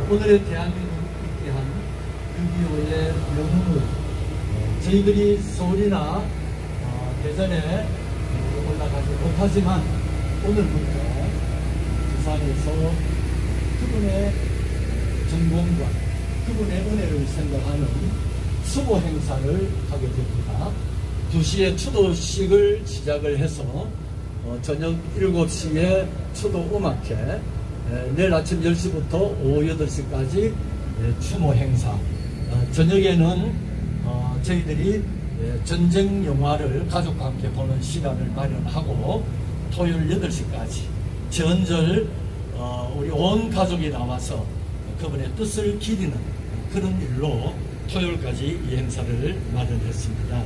오늘의 대한민국을 있게 한 6.25의 영웅을 저희들이 서울이나 대전에 올라가지 못하지만 오늘부터 부산에서 그분의 전공과 그분의 은혜를 생각하는 수보 행사를 하게 됩니다. 2시에 추도식을 시작을 해서 저녁 7시에 추도 음악회, 내일 아침 10시부터 오후 8시까지 추모 행사, 저녁에는 저희들이 전쟁 영화를 가족과 함께 보는 시간을 마련하고 토요일 8시까지 전절 우리 온 가족이 나와서 그분의 뜻을 기리는 그런 일로 토요일까지 이 행사를 마련했습니다.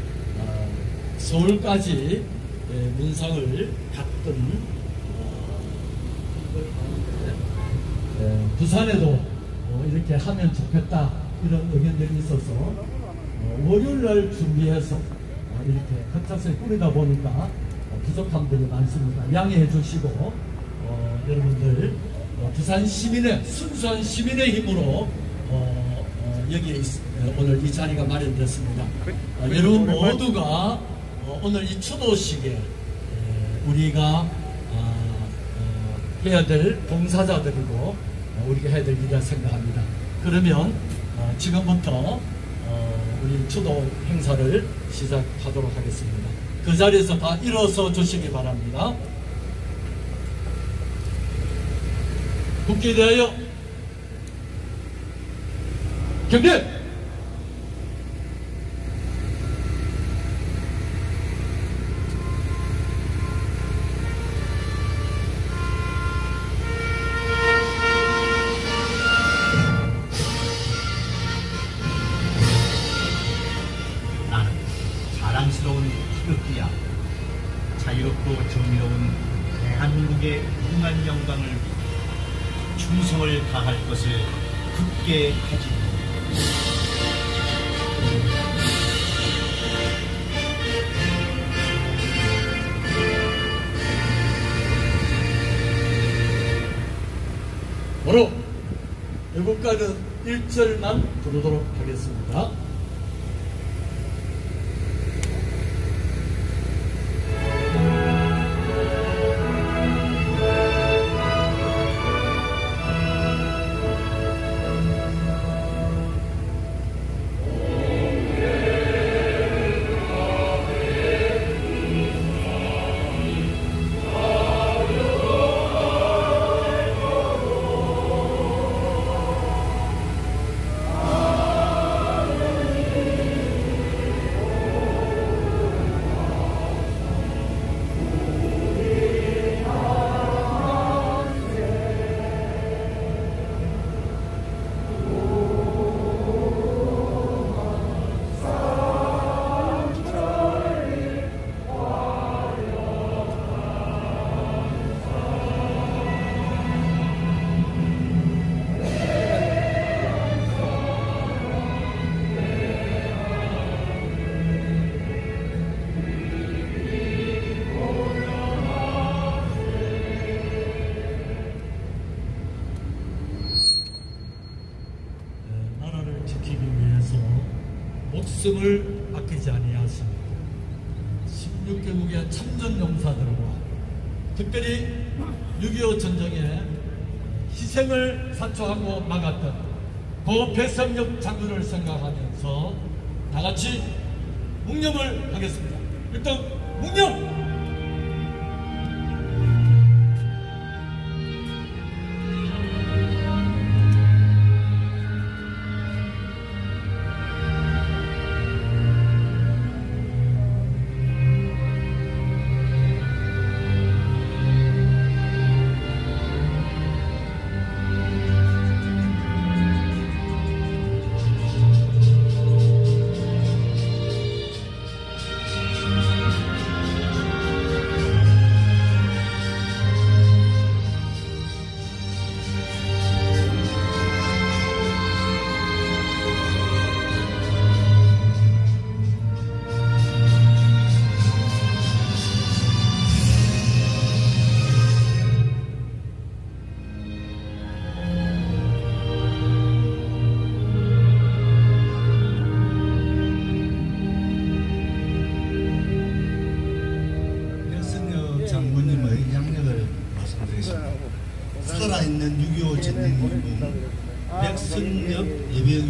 서울까지 문상을 갔던 부산에도 이렇게 하면 좋겠다 이런 의견들이 있어서 월요일날 준비해서 이렇게 갑작스레 꾸리다 보니까 부족함들이 많습니다. 양해해 주시고 여러분들 부산 시민의 순수한 시민의 힘으로 여기에 오늘 이 자리가 마련됐습니다. 여러분 모두가 오늘 이 추도식에 우리가 해야 될 봉사자들이고 우리가 해야 될 일이라 생각합니다. 그러면 지금부터 우리 추도 행사를 시작하도록 하겠습니다. 그 자리에서 다 일어서 주시기 바랍니다. 국기에 대하여 경례! 나는 자랑스러운 태극기야. 자유롭고 정의로운 대한민국의 무궁한 영광을 위해 충성을 다할 것을 굳게 가지고 바로 애국가는 1절만 부르도록 하겠습니다. 목숨을 아끼지 아니하십니다. 16개국의 참전용사들과 특별히 6.25 전쟁에 희생을 사초하고 막았던 고 배성엽 장군을 생각하면서 다같이 묵념을 하겠습니다. 일단 묵념!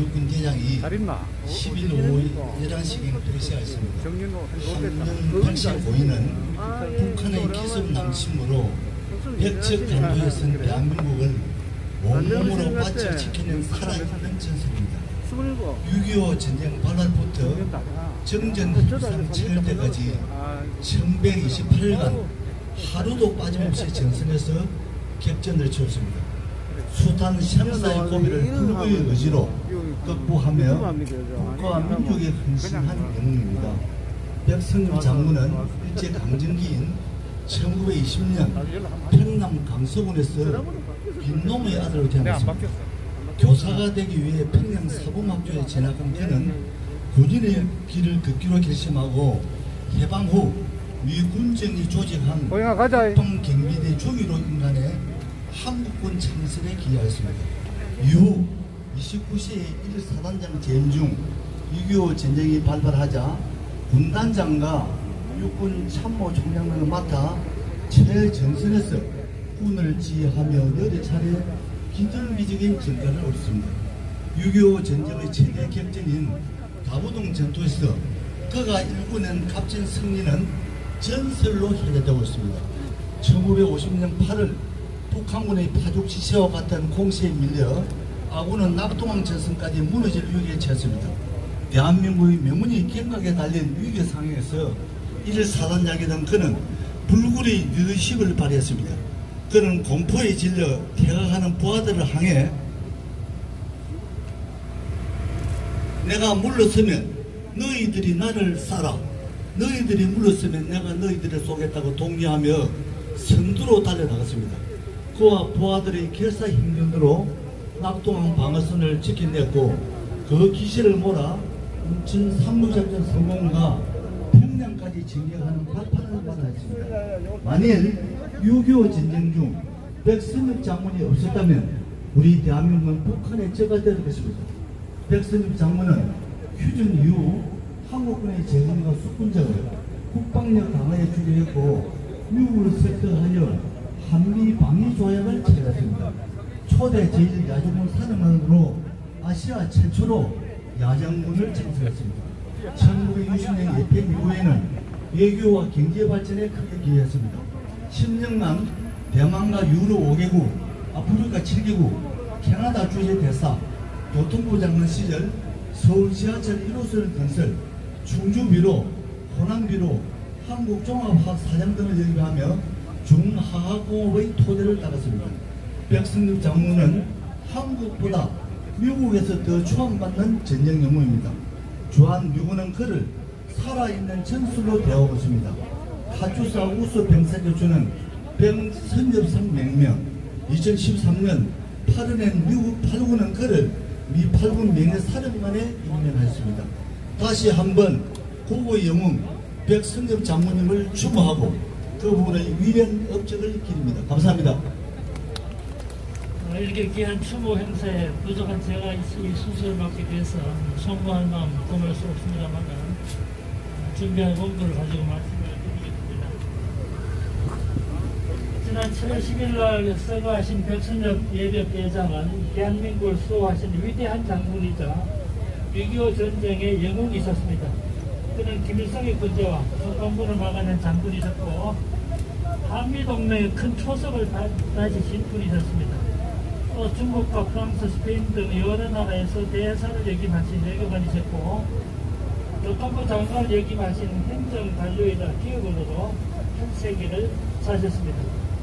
육군대장이 잘했나? 10일 오후 11시경에 표시하였습니다. 한명 85인은 북한의 기습 남침으로 백척 간도에선 대한민국을 온몸으로 바쳐 지키는 살아있는 전설입니다. 6.25 전쟁 발발부터 정전 협상 체결 때까지 1128일간 하루도 빠짐없이 전선에서 격전을 치렀습니다. 숱한 샹사의 고비를 불구의 의지로 극복하며 국가와 민족에 헌신한 영웅입니다. 백성엽 장군은 일제강점기인 1920년 평남 강서군에서 빈놈의 아들로 태어났습니다. 교사가 되기 위해 평양 사범학교에 진학한 그는 군인의 길을 걷기로 결심하고 해방 후 미 군정이 조직한 국방경비대 중위로 임관해 한국군 창설에 기여했습니다. 이후 29세의 1사단장 재임 중 6.25 전쟁이 발발하자 군단장과 육군 참모총장을 맡아 최전선에서 군을 지휘하며 여러 차례 기정비적인 전과를 얻었습니다. 6.25 전쟁의 최대 격전인 다부동 전투에서 그가 일궈낸 값진 승리는 전설로 현대되고 있습니다. 1950년 8월 북한군의 파죽지세와 같은 공세에 밀려 아군은 낙동강 전선까지 무너질 위기에 처했습니다. 대한민국의 명운이 갱각에 달린 위기 상황에서 1사단장이던 그는 불굴의 리더십을 발휘했습니다. 그는 공포에 질려 퇴각하는 부하들을 향해 내가 물러서면 너희들이 나를 쏴라. 너희들이 물러서면 내가 너희들을 쏘겠다고 독려하며 선두로 달려나갔습니다. 그와 부하들의 결사행전으로 낙동강 방어선을 지켜냈고 그 기세를 몰아 인천 상무작전 성공과 평양까지 진격하는 발판을 마련했습니다. 만일 6.25 전쟁 중 백선엽 장군이 없었다면 우리 대한민국은 북한의 적가 될 것입니다. 백선엽 장군은 휴전 이후 한국군의 재선과 숙군장을 국방력 강화에 주력했고 미국을 설득하여 한미 방위 조약을 체결했습니다. 초대 제1야전군 사령관으로 아시아 최초로 야전군을 창설했습니다. 1960년 예편 이후에는 외교와 경제 발전에 크게 기여했습니다. 10년간 대만과 유럽 5개국, 아프리카 7개국, 캐나다 주재 대사, 교통부 장관 시절 서울 지하철 1호선 건설, 충주비로, 호남비로, 한국종합화학 사장 등을 영위하며 중화학공업의 토대를 닦았습니다. 백선엽 장군은 한국보다 미국에서 더 추앙받는 전쟁 영웅입니다. 주한미군은 그를 살아있는 전술로 대하고 있습니다. 카투사 우수 병사교주는 백선엽상 명명, 2013년 8월엔 미국 8군은 그를 미 8군 명예사령관에 임명하였습니다. 다시 한번 고고의 영웅 백선엽 장군님을 추모하고 그분의 위대한 업적을 기립니다. 감사합니다. 이렇게 귀한 추모 행사에 부족한 제가 이 순서를 맡게 돼서 송구한 마음 고말 수 없습니다만 준비한 원고를 가지고 말씀을 드리겠습니다. 지난 7월 10일 날 서거하신 백선엽 예비대장은 대한민국을 수호하신 위대한 장군이자 6.25 전쟁의 영웅이셨습니다. 그는 김일성의 군대와 북한군을 막아낸 장군이셨고 한미동맹의 큰 초석을 다지신 분이셨습니다. 또 중국과 프랑스, 스페인 등 여러 나라에서 대사를 역임하신 외교관이셨고 교통부 장관을 역임하신 행정관료이자 기업으로도 한 세기를 사셨습니다.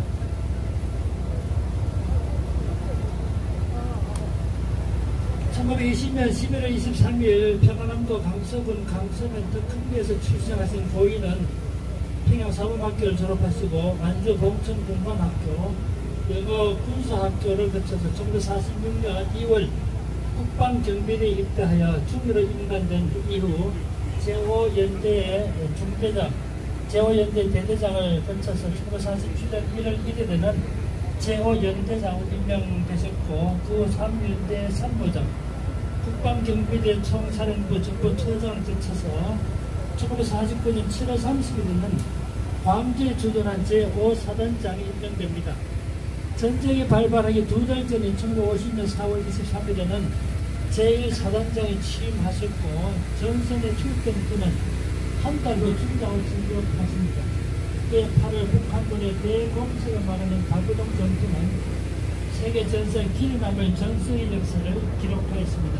(1920년 11월 23일) 평안남도 강서군 강서면 덕흥리에서 출생하신 고인은 평양사범학교를 졸업하시고 만주 봉천공관학교, 영어 군사학교를 거쳐서 1946년 2월 국방경비대에 입대하여 중위로 임관된 이후 제5연대의 중대장, 제5연대 대대장을 거쳐서 1947년 1월 1일에는 제5연대장으로 임명되셨고 그 3연대参谋장, 국방경비대 총사령부 정보처장을 거쳐서 1949년 7월 30일에는 광주에 주둔한 제5사단장이 임명됩니다. 전쟁이 발발하기 2달 전인 1950년 4월 23일에는 제1사단장에 취임하셨고 전선에 출입된 그는 한 달 후 중장을 진급하십니다. 그의 8월 북한군의 대공습을 막아낸 다구동 전투는 세계 전선 길이 남을 전승의 역사를 기록하였습니다.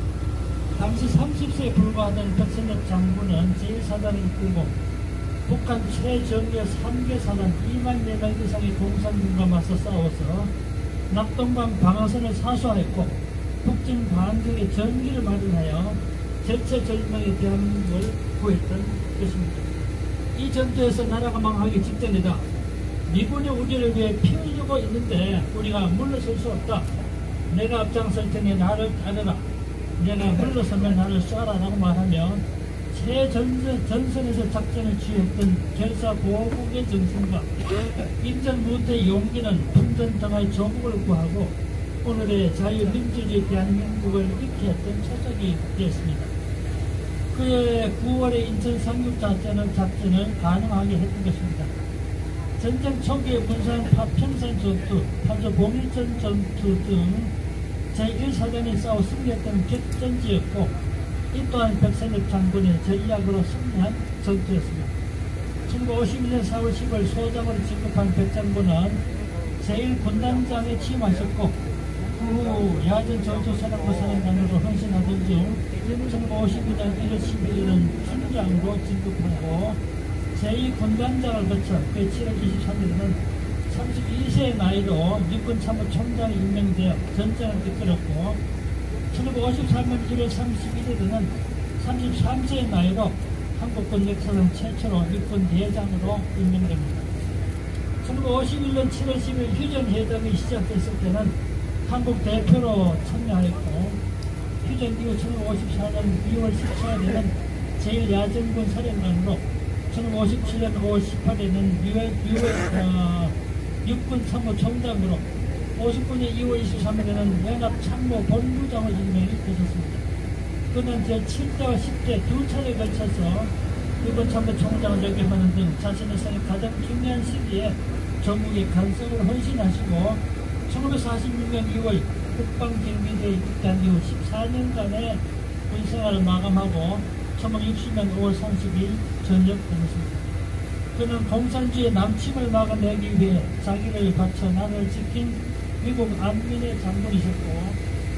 당시 30세에 불과하던 백선엽 장군은 제1사단을 이끌고 북한 최정예 3개 사단 2만 4명 이상의 공산군과 맞서 싸워서 낙동강 방어선을 사수하였고 북진 반격의 전기를 마련하여 절체절명의 대한민국을 구했던 것입니다. 이 전투에서 나라가 망하기 직전이다. 미군이 우리를 위해 피 흘리고 있는데 우리가 물러설 수 없다. 내가 앞장설 테니 나를 따르라. 내가 물러서면 나를 쏴라 라고 말하며 최전선에서 작전을 취했던 결사보국의 정신과 임전무태의 용기는 품전등의 조국을 구하고 오늘의 자유민주주의 대한민국을 잃게 했던 초석이 되었습니다. 그의 9월의 인천 상륙작전을 가능하게 했던 것입니다. 전쟁 초기에 군사한 파평산 전투, 파주 봉일전 전투 등 제1사단이 싸워 승리했던 격전지였고 이 또한 백선엽 장군의 전략으로 승리한 전투였습니다. 1951년 4월 10일 소장으로 진급한 백 장군은 제1군단장에 취임하셨고 그 후 야전 전투사령부 사령관으로 헌신하던 중 1952년 1월 11일은 팀장으로 진급하고 제2군단장을 거쳐 그 7월 23일에는 32세의 나이로 육군참모총장에 임명되어 전장을 이끌었고 1953년 1월 31일에는 33세의 나이로 한국군 역사상 최초로 육군대장으로 임명됩니다. 1951년 7월 10일 휴전회담이 시작됐을 때는 한국 대표로 참여하였고 휴전 이후 1954년 2월 14일에는 제1야전군 사령관으로 1957년 5월 18일에는 육군 참모총장으로 59년 2월 23일에는 연합참모본부장으로 임명이 되셨습니다. 그는 제7대와 10대 두 차례에 걸쳐서 육군 참모총장을 역임하는 등 자신의 생애 가장 중요한 시기에 전국의 간섭을 헌신하시고 1946년 2월 국방경비대에 입대한 이후 14년간의 군생활을 마감하고 1960년 5월 30일 전역되었습니다. 그는 공산주의 남침을 막아내기 위해 자기를 바쳐 나라를 지킨 미국 안민의 장군이셨고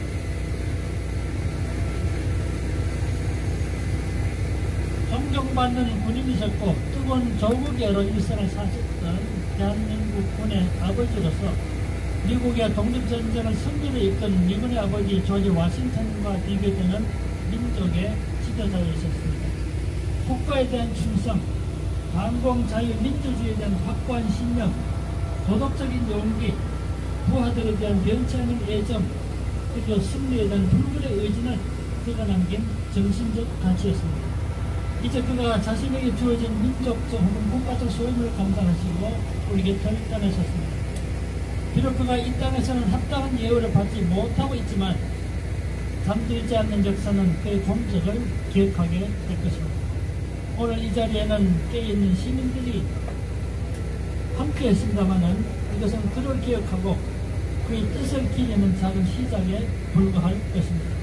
존경받는 군인이셨고 뜨거운 조국애로 일생을 사셨던 대한민국 군의 아버지로서 미국의 독립전쟁을 승리로 이끈 미군의 아버지 조지 워싱턴과 비교되는 민족의 지도자이셨습니다. 국가에 대한 충성, 반공 자유 민주주의에 대한 확고한 신념, 도덕적인 용기, 부하들에 대한 변치 않은 애정, 그리고 승리에 대한 불굴의 의지는 그가 남긴 정신적 가치였습니다. 이제 그가 자신에게 주어진 민족적 혹은 국가적 소임을 감당하시고 우리 곁을 떠나셨습니다. 비록 그가 이 땅에서는 합당한 예우를 받지 못하고 있지만 잠들지 않는 역사는 그의 공적을 기억하게 될 것입니다. 오늘 이 자리에는 깨어있는 시민들이 함께 했습니다마는 이것은 그를 기억하고 그의 뜻을 기리는 작은 시작에 불과할 것입니다.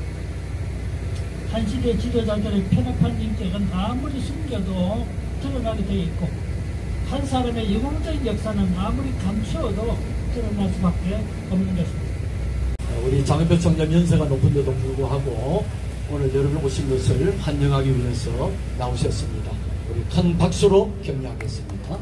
한 시대 지도자들의 편협한 인격은 아무리 숨겨도 드러나게 되어 있고 한 사람의 영웅적인 역사는 아무리 감추어도 드러날 수밖에 없는 것입니다. 우리 장은별 총장 연세가 높은데도 불구하고 오늘 여러분 오신 것을 환영하기 위해서 나오셨습니다. 우리 큰 박수로 격려하겠습니다.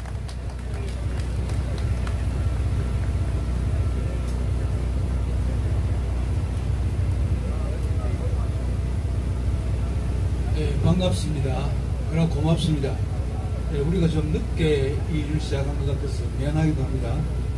네, 반갑습니다. 그러나 고맙습니다. 네, 우리가 좀 늦게 이 일을 시작한 것 같아서 미안하기도 합니다.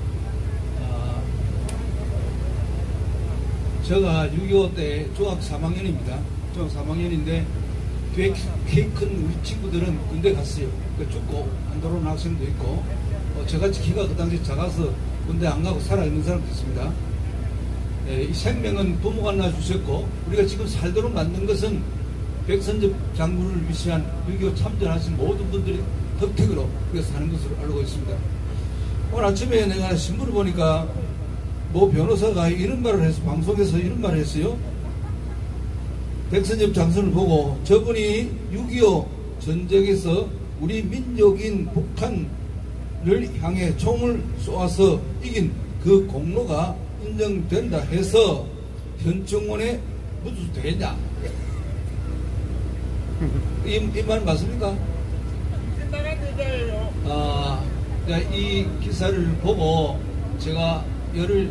제가 6.25 때 중학 3학년입니다. 중학 3학년인데 꽤 큰 우리 친구들은 군대 갔어요. 죽고 안 돌아오는 학생도 있고 저같이 키가 그 당시 작아서 군대 안 가고 살아있는 사람도 있습니다. 이 생명은 부모가 낳아주셨고 우리가 지금 살도록 만든 것은 백선엽 장군을 위시한 6.25 참전하신 모든 분들이 덕택으로 우리가 사는 것으로 알고 있습니다. 오늘 아침에 내가 신문을 보니까 모 변호사가 이런 말을 해서 방송에서 이런 말을 했어요. 백선엽 장군을 보고 저분이 6.25 전쟁에서 우리 민족인 북한을 향해 총을 쏘아서 이긴 그 공로가 인정된다 해서 현충원에 묻어도 되냐? 이 말 맞습니까? 이 기사를 보고 제가 열을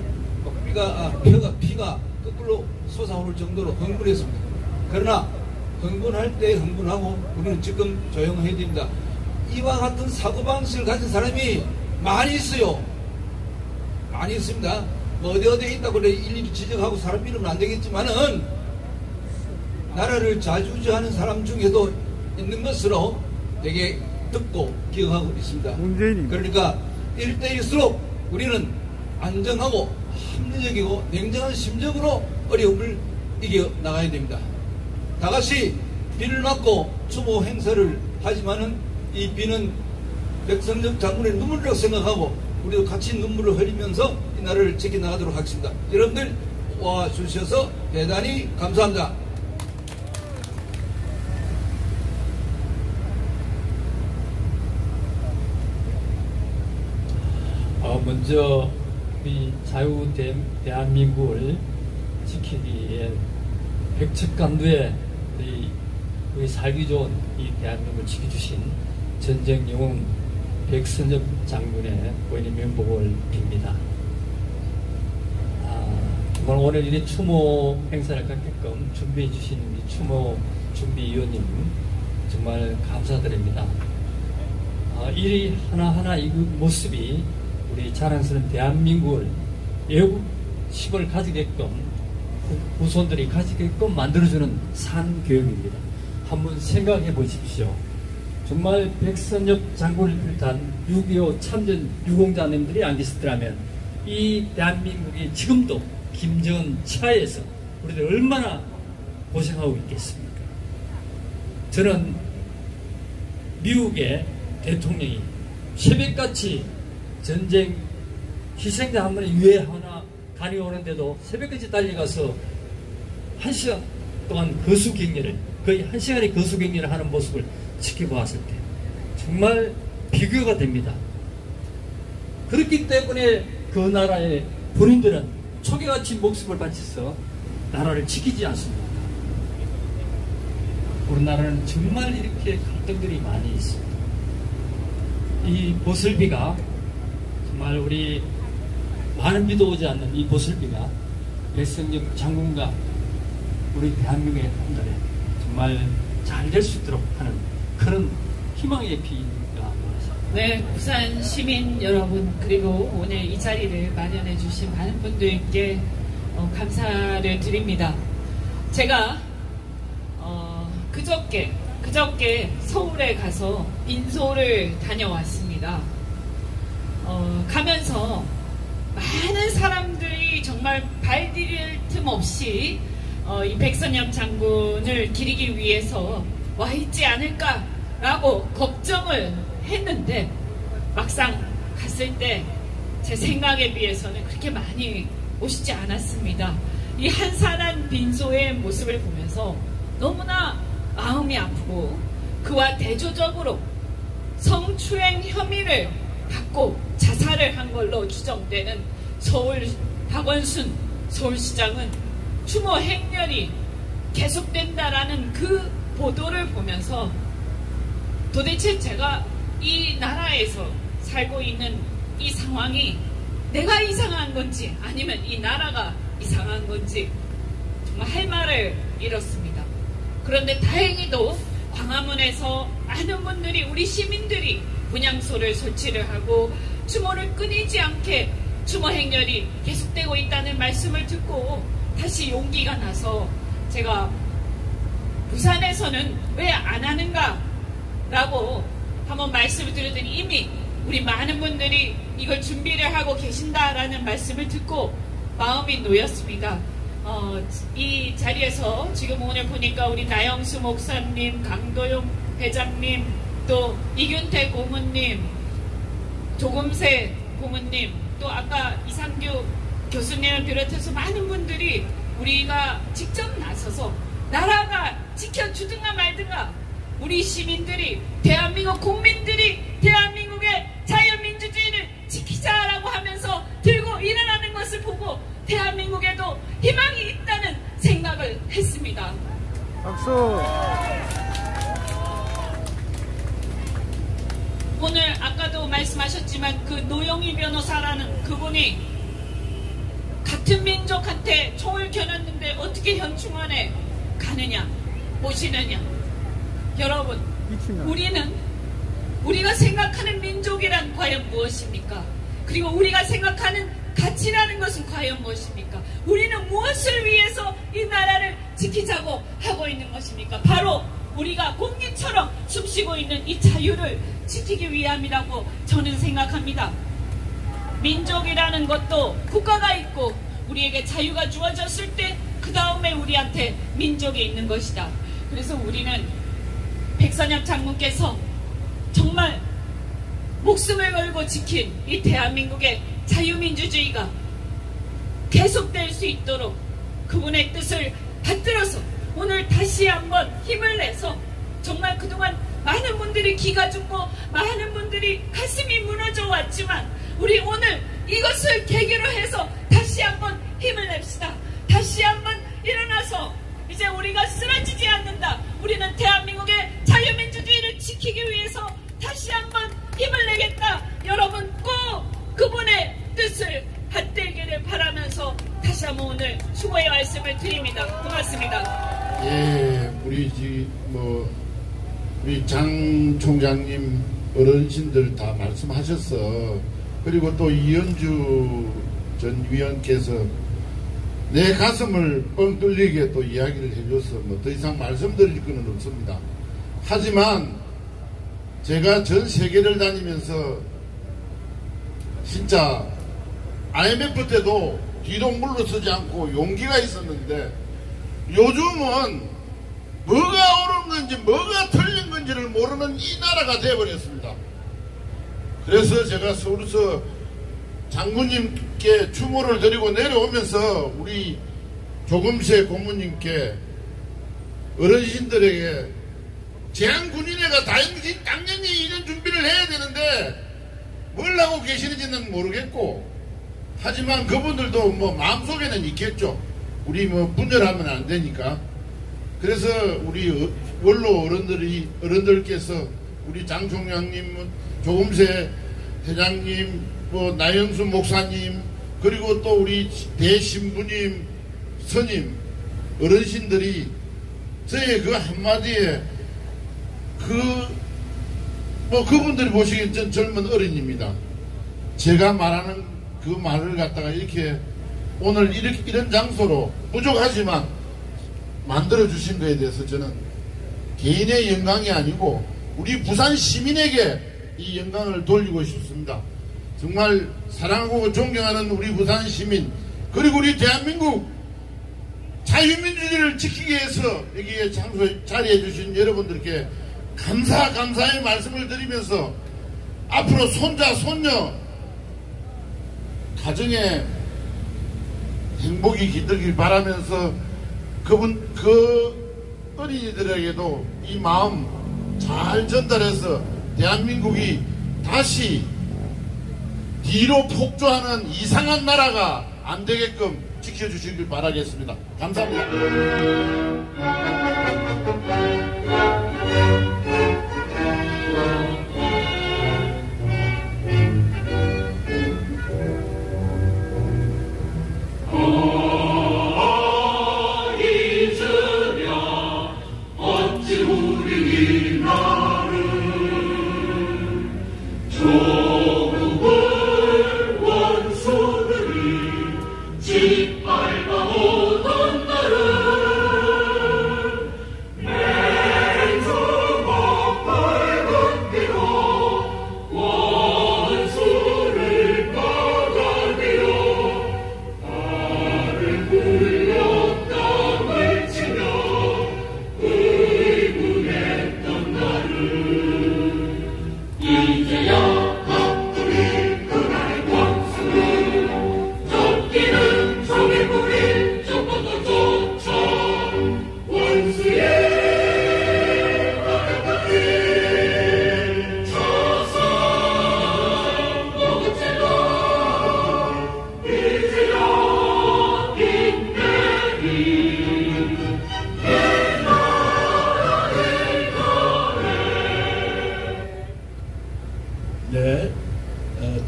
피가 거꾸로 솟아오를 정도로 흥분했습니다. 그러나 흥분할 때 흥분하고 우리는 지금 조용해야 됩니다. 이와 같은 사고방식을 가진 사람이 많이 있어요. 많이 있습니다. 뭐 어디에 있다고 일일이 지적하고 사람 이름은 안 되겠지만은 나라를 좌지우지하는 사람 중에도 있는 것으로 되게 듣고 기억하고 있습니다. 그러니까 이럴 때일수록 우리는 안정하고 합리적이고 냉정한 심정으로 어려움을 이겨 나가야 됩니다. 다 같이 비를 맞고 추모 행사를 하지만은 이 비는 백선엽 장군의 눈물이라고 생각하고 우리도 같이 눈물을 흘리면서 이 나라를 지켜나가도록 하겠습니다. 여러분들 와주셔서 대단히 감사합니다. 먼저 우리 자유 대한민국을 지키기 위해 백척간두에 우리 살기 좋은 이 대한민국을 지켜주신 전쟁 영웅 백선엽 장군의 고인의 명복을 빕니다. 정말 오늘 이 추모 행사를 갖게끔 준비해 주신 우리 추모 준비위원님 정말 감사드립니다. 이 하나하나 이 모습이 우리 자랑스러운 대한민국을 애국심을 가지게끔 후손들이 가지게끔 만들어주는 산교육입니다. 한번 생각해 보십시오. 정말 백선엽 장군을 비롯한 6.25 참전 유공자님들이 안 계시더라면 이 대한민국이 지금도 김정은 치하에서 우리들 얼마나 고생하고 있겠습니까? 저는 미국의 대통령이 새벽같이 전쟁 희생자 한 분의 유해 하나 다녀오는데도 새벽까지 달려가서 1시간 동안 거수경례를 거의 1시간의 거수경례를 하는 모습을 지켜보았을 때 정말 비교가 됩니다. 그렇기 때문에 그 나라의 본인들은 초계같이 목숨을 바쳐서 나라를 지키지 않습니다. 우리나라는 정말 이렇게 갈등들이 많이 있습니다. 이 보슬비가 정말 우리 많은 비도 오지 않는 이 보슬비가 백선엽 장군과 우리 대한민국의 한달에 정말 잘 될 수 있도록 하는 그런 희망의 비가 되었습니다. 네, 부산 시민 여러분 그리고 오늘 이 자리를 마련해 주신 많은 분들께 감사를 드립니다. 제가 그저께 서울에 가서 빈소를 다녀왔습니다. 가면서 많은 사람들이 정말 발디딜 틈 없이 이 백선엽 장군을 기리기 위해서 와 있지 않을까라고 걱정을 했는데 막상 갔을 때 제 생각에 비해서는 그렇게 많이 오시지 않았습니다. 이 한산한 빈소의 모습을 보면서 너무나 마음이 아프고 그와 대조적으로 성추행 혐의를 받고 자살을 한 걸로 추정되는 서울 박원순 서울시장은 추모 행렬이 계속된다라는 그 보도를 보면서 도대체 제가 이 나라에서 살고 있는 이 상황이 내가 이상한 건지 아니면 이 나라가 이상한 건지 정말 할 말을 잃었습니다. 그런데 다행히도 광화문에서 많은 분들이 우리 시민들이 분향소를 설치를 하고 추모를 끊이지 않게 추모 행렬이 계속되고 있다는 말씀을 듣고 다시 용기가 나서 제가 부산에서는 왜 안 하는가 라고 한번 말씀을 드렸더니 이미 우리 많은 분들이 이걸 준비를 하고 계신다라는 말씀을 듣고 마음이 놓였습니다. 이 자리에서 지금 오늘 보니까 우리 나영수 목사님, 강도용 회장님, 또 이균태 고문님, 조금세 고문님, 또 아까 이상규 교수님을 비롯해서 많은 분들이 우리가 직접 나서서 나라가 지켜주든가 말든가 우리 시민들이, 대한민국 국민들이 대한민국의 자유민주주의를 지키자라고 하면서 들고 일어나는 것을 보고 대한민국에도 희망이 있다는 생각을 했습니다. 박수. 오늘 아까도 말씀하셨지만 그 노영희 변호사라는 그분이 같은 민족한테 총을 겨눴는데 어떻게 현충원에 가느냐, 모시느냐. 여러분, 우리가 생각하는 민족이란 과연 무엇입니까? 그리고 우리가 생각하는 가치라는 것은 과연 무엇입니까? 우리는 무엇을 위해서 이 나라를 지키자고 하고 있는 것입니까? 바로 우리가 공기처럼 숨쉬고 있는 이 자유를 지키기 위함이라고 저는 생각합니다. 민족이라는 것도 국가가 있고 우리에게 자유가 주어졌을 때 그 다음에 우리한테 민족이 있는 것이다. 그래서 우리는 백선엽 장군께서 정말 목숨을 걸고 지킨 이 대한민국의 자유민주주의가 계속될 수 있도록 그분의 뜻을 받들어서 오늘 다시 한번 힘을 내서 정말 그동안 많은 분들이 기가 죽고 많은 분들이 가슴이 무너져 왔지만 우리 오늘 이것을 계기로 해서 다시 한번 힘을 냅시다. 다시 한번 일어나서 이제 우리가 쓰러지지 않는다. 우리는 대한민국의 자유민주주의를 지키기 위해서 다시 한번 힘을 내겠다. 여러분 꼭 그분의 뜻을 받들기를 바라면서 다시 한번 오늘 수고의 말씀을 드립니다. 고맙습니다. 예, 우리 장 총장님 어르신들 다 말씀하셨어. 그리고 또 이현주 전 위원께서 내 가슴을 뻥 뚫리게 또 이야기를 해줘서 더 이상 말씀드릴 건 없습니다. 하지만 제가 전 세계를 다니면서 진짜 IMF 때도 뒤로 물러서지 않고 용기가 있었는데 요즘은 뭐가 옳은 건지 뭐가 틀린 건지를 모르는 이 나라가 되어버렸습니다. 그래서 제가 서울에서 장군님께 추모를 드리고 내려오면서 우리 조금세 고모님께 어르신들에게 제한군인회가 당연히 이런 준비를 해야 되는데 뭘 하고 계시는지는 모르겠고 하지만 그분들도 마음속에는 있겠죠. 우리 분열하면 안 되니까. 그래서 우리 원로 어른들께서 우리 장 총장님, 조금세 회장님, 나영수 목사님, 그리고 또 우리 대신부님, 스님, 어르신들이 저의 그 한마디에 그분들이 보시기엔 전 젊은 어린입니다. 제가 말하는 그 말을 갖다가 이렇게 오늘 이런 장소로 부족하지만 만들어주신 거에 대해서 저는 개인의 영광이 아니고 우리 부산 시민에게 이 영광을 돌리고 싶습니다. 정말 사랑하고 존경하는 우리 부산 시민 그리고 우리 대한민국 자유민주주의를 지키기 위해서 여기에 장소에 자리해 주신 여러분들께 감사의 말씀을 드리면서 앞으로 손자 손녀 가정에 행복이 깃들길 바라면서 그 어린이들에게도 이 마음 잘 전달해서 대한민국이 다시 뒤로 폭주하는 이상한 나라가 안 되게끔 지켜주시길 바라겠습니다. 감사합니다.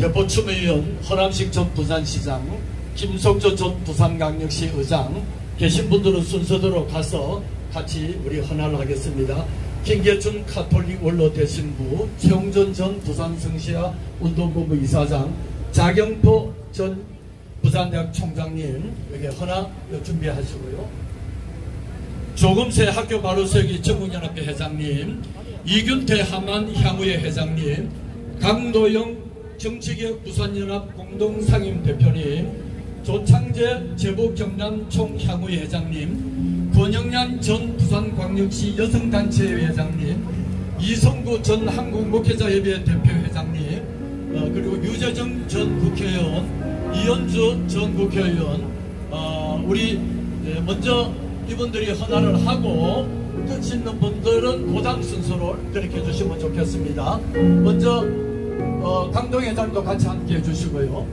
대포추미위원, 허남식 전 부산시장, 김석조 전 부산광역시 의장 계신 분들은 순서대로 가서 같이 우리 헌화를 하겠습니다. 김계춘 카톨릭 원로 대신부, 최홍전 전 부산성시아 운동본부 이사장, 자경포 전 부산대학 총장님 여기 헌화 준비하시고요. 조금새 학교 바로 세기 전국연합회 회장님, 이균태 하만 향후회 회장님, 강도영 정치개혁 부산연합 공동상임 대표님, 조창재 제보경남 총향후회 회장님, 권영란 전 부산광역시 여성단체 회장님, 이성구 전 한국목회자협의회 대표 회장님, 그리고 유재정 전 국회의원, 이현주 전 국회의원, 우리 먼저 이분들이 헌화를 하고 뜻 있는 분들은 고당 순서로 그렇게 해주시면 좋겠습니다. 먼저 강동 회장도 같이 함께 해주시고요.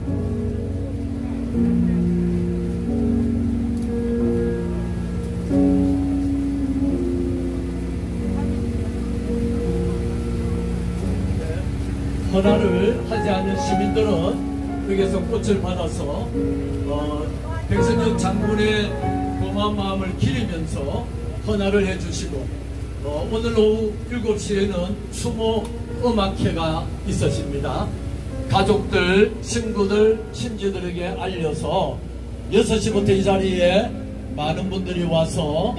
헌화를 하지 않는 시민들은 여기서 꽃을 받아서 백선엽 장군의 고마운 마음을 기리면서 헌화를 해주시고 오늘 오후 7시에는 추모 음악회가 있으십니다. 가족들, 친구들, 친지들에게 알려서 6시부터 이 자리에 많은 분들이 와서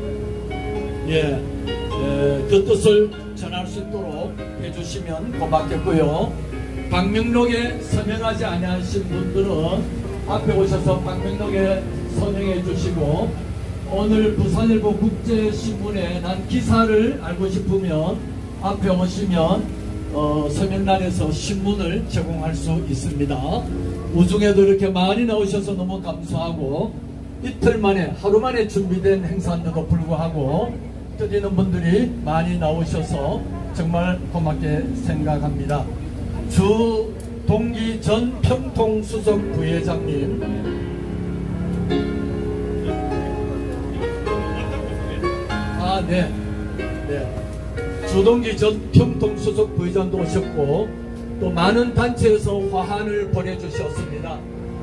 그 뜻을 전할 수 있도록 해주시면 고맙겠고요. 방명록에 서명하지 아니하신 분들은 앞에 오셔서 방명록에 서명해 주시고, 오늘 부산일보 국제신문에 난 기사를 알고 싶으면 앞에 오시면 서명란에서 신문을 제공할 수 있습니다. 우중에도 이렇게 많이 나오셔서 너무 감사하고, 이틀 만에 하루 만에 준비된 행사인데도 불구하고 뜻 있는 분들이 많이 나오셔서 정말 고맙게 생각합니다. 주동기 전 평통수석 부회장님, 네. 주동기 전 평통수석 부회장도 오셨고, 또 많은 단체에서 화환을 보내주셨습니다.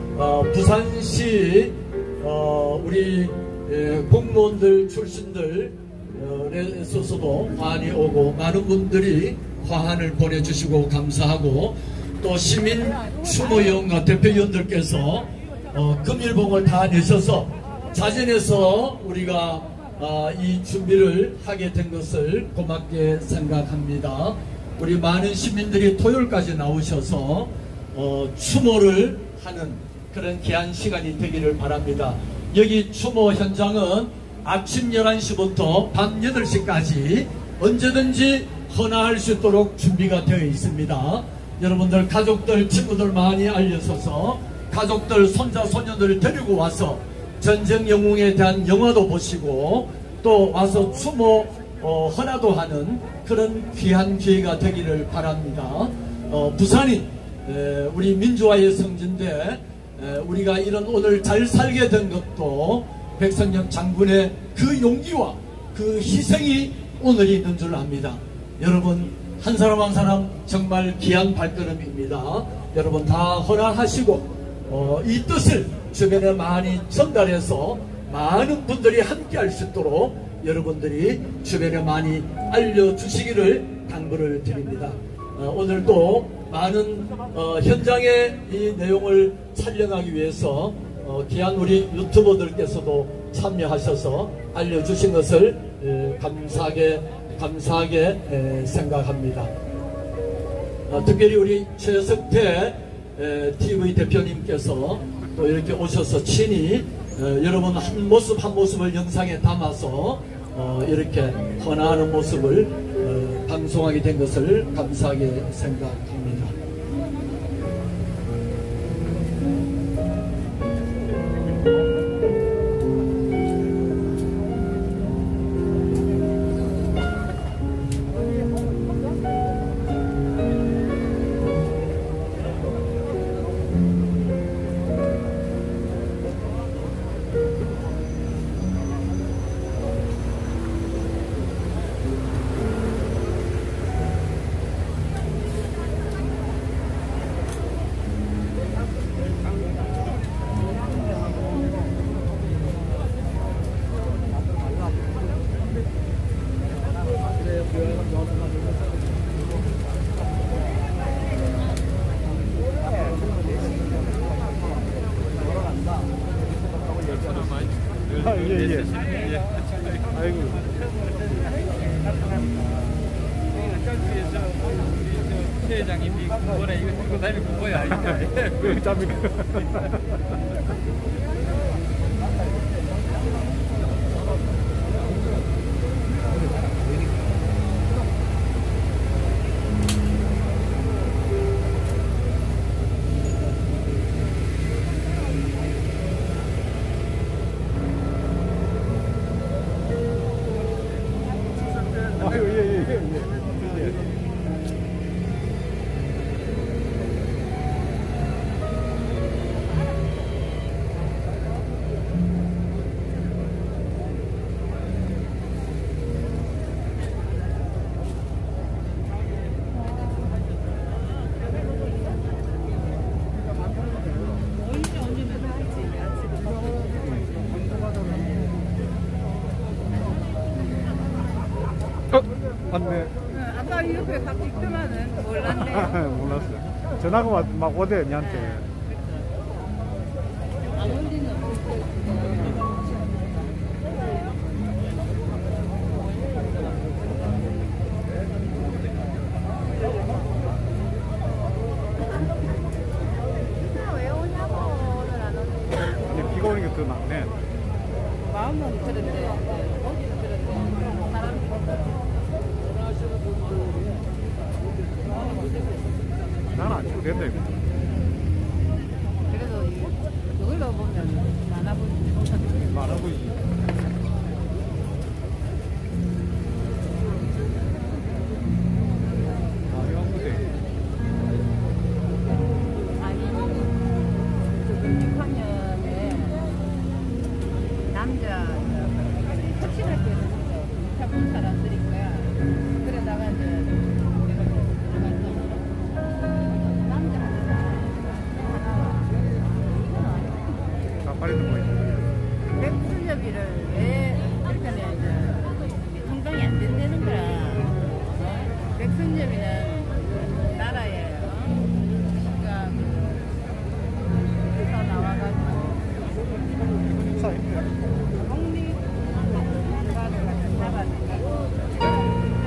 부산시 우리 공무원들 출신들 에서도 화환이 오고, 많은 분들이 화환을 보내주시고 감사하고, 또 시민 추모위원과 대표위원들께서 금일봉을 다 내셔서 자진해서 우리가 이 준비를 하게 된 것을 고맙게 생각합니다. 우리 많은 시민들이 토요일까지 나오셔서 추모를 하는 그런 귀한 시간이 되기를 바랍니다. 여기 추모 현장은 아침 11시부터 밤 8시까지 언제든지 헌화할 수 있도록 준비가 되어 있습니다. 여러분들 가족들, 친구들 많이 알려서서 가족들, 손자, 손녀들을 데리고 와서 전쟁 영웅에 대한 영화도 보시고 또 와서 추모 헌화도 하는 그런 귀한 기회가 되기를 바랍니다. 부산이 우리 민주화의 성지인데 우리가 이런 오늘 잘 살게 된 것도 백선엽 장군의 그 용기와 그 희생이 오늘이 있는 줄 압니다. 여러분 한 사람 한 사람 정말 귀한 발걸음입니다. 여러분 다 헌화하시고 이 뜻을 주변에 많이 전달해서 많은 분들이 함께 할 수 있도록 여러분들이 주변에 많이 알려주시기를 당부를 드립니다. 오늘도 많은 현장의 이 내용을 촬영하기 위해서 귀한 우리 유튜버들께서도 참여하셔서 알려주신 것을 감사하게 생각합니다. 특별히 우리 최석태 TV 대표님께서 또 이렇게 오셔서 친히 여러분 한 모습 한 모습을 영상에 담아서 이렇게 헌화하는 모습을 방송하게 된 것을 감사하게 생각합니다. 회장님이 뭐래 이거 들고 다니는 거 뭐야 이거 짬이 맞네. 아까 옆에 같이 있더만은 몰랐네. 몰랐어. 전화가 막 오대, 니한테. 아무 일은 없을 왜 오냐고 오늘 안 오는데. 비가 오는 게 더 낫네. 마음은 그런데 어디는 그런데 사람이 나는 안 치고 된다, 이거. 그래도 그걸로 보면 많아 보이지. 많아 보이지. 아니 그 6학년에 남자 확실할 때는 잡은 사람들인 거야. 그러다가 이제 내가 남자 하나 가파리도 보이지. 백수협의를 왜 이렇게 통장이 안 된다는 거야. 백수협의는 나라에 그러니까 회사 나와가지고 독립 국가를 같이 잡아주고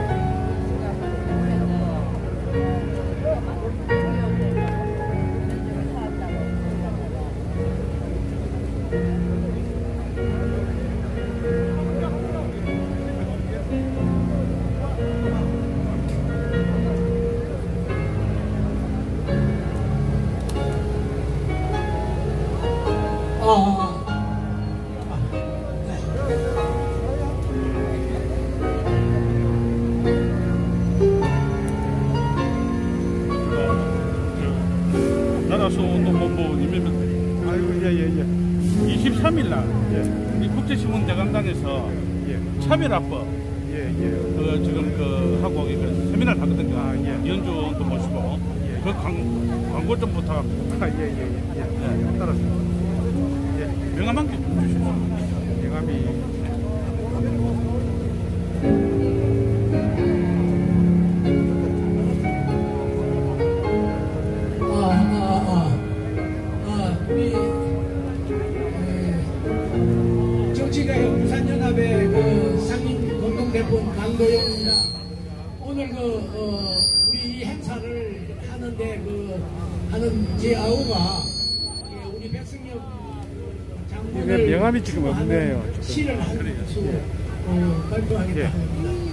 나라소운동본부님이면 아이고, 예. 23일 날 예. 이 국제신문 대강당에서 예. 차별화법 예. 그 지금 그 하고 그 세미나를 하거든요. 아, 예. 연주원도 모시고 예. 그 광고 좀 부탁합니다. 예. 따라서. 예. 명함 한 개 주십시오. 영감이. 우리 정치가요 부산연합의 그 상임 공동대표 강도영입니다. 오늘 우리 이 행사를 하는데 하는 제 아우가 우리 백승엽 장군을 명함이 지금 없네요. 시를 한 수 발표하겠다 합니다.